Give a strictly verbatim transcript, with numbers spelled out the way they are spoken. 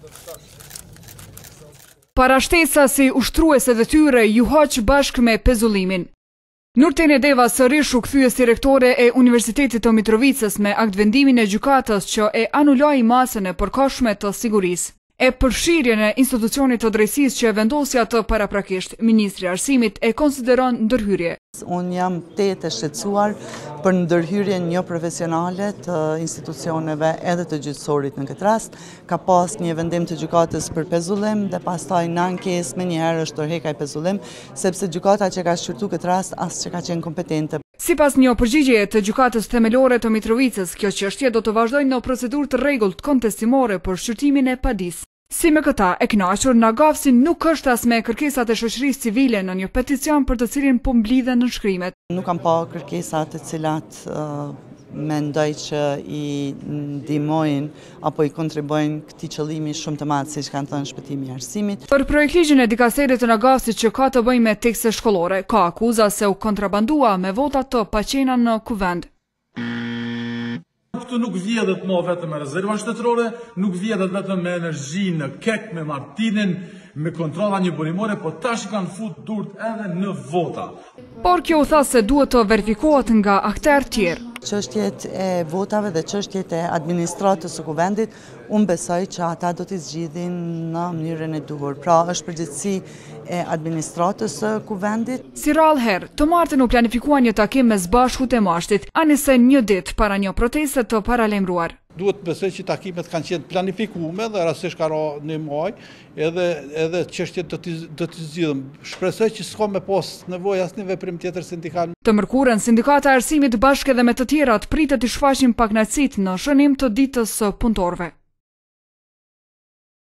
Parashtesa si ushtruese të tyre ju haq bashkë me pezullimin. Nurten Deva sërish u kthyes si rektore e Universitetit të Mitrovicës me aktvendimin e gjykatës që e anuloi masën e përkohshme të sigurisë. E përfshirjen e institucionit të drejtësisë që vendosja të paraprakisht, Ministri i Arsimit e konsideron ndërhyrje. Unë jam tetë e shqetësuar për ndërhyrjen jo profesionale të institucioneve edhe të gjyqësorit në këtë rast. Ka pas një vendim të gjykatës për pezullim dhe pastaj në ankesë me njëherë është tërhequr ai pezullim, sepse gjykata që ka shqyrtuar këtë rast as që ka qenë kompetente. Sipas një përgjigjeje të gjykatës themelore të Mitrovicës, kjo çështje do të vazhdojë në procedurë të rregullt kontestimore për shqyrtimin e padisë. Si me këta, e kënaqur, Nagavsi nuk është as me kërkesat e shoqërisë civile në një peticion për të cilin po mblidhen nënshkrimet. Nuk kam pa kërkesa të cilat uh, mendoj që i ndihmojnë apo i kontribuojnë këtij qëllimi shumë të madh siç kanë thënë Shpëtimi i Arsimit. Për projektligjin e dikasterit të Nagavsit që ka të bëjë me tekste shkollore, ka akuza se u kontrabandua me vota të paqena në kuvend. Këtu nuk vjedhet më vetëm me rezerva shtetërore, nuk vjedhet vetëm me energji në kek, me Martinin, me kontrolla një burimore, po tash kanë fut durt edhe në vota. Por kjo u tha se duhet të verifikohet nga aktorë tjerë. Çështjet e votave dhe çështjet e administratës së kuvendit, unë besoj që ata do t'i zgjidhin në mënyrën e duhur. Pra është përgjegjësi e administratës së kuvendit. Si rrallë herë, të martën u planifikuan një takim mes Bashkut e Mashtit, anëse një ditë para një proteste të paralajmëruar. Duhet besoj që takimet kanë qenë planifikuar dhe rastësisht ka rënë në muaj, edhe edhe çështjet do të do të zgjidhen. Shpresoj që s'ka më pas nevojë asnjë veprim tjetër sindikal. Të mërkurën, Sindikata e Arsimit bashkë edhe me të tjerat pritet të shfaqin pakënaqësitë në shënim të ditës së punëtorëve.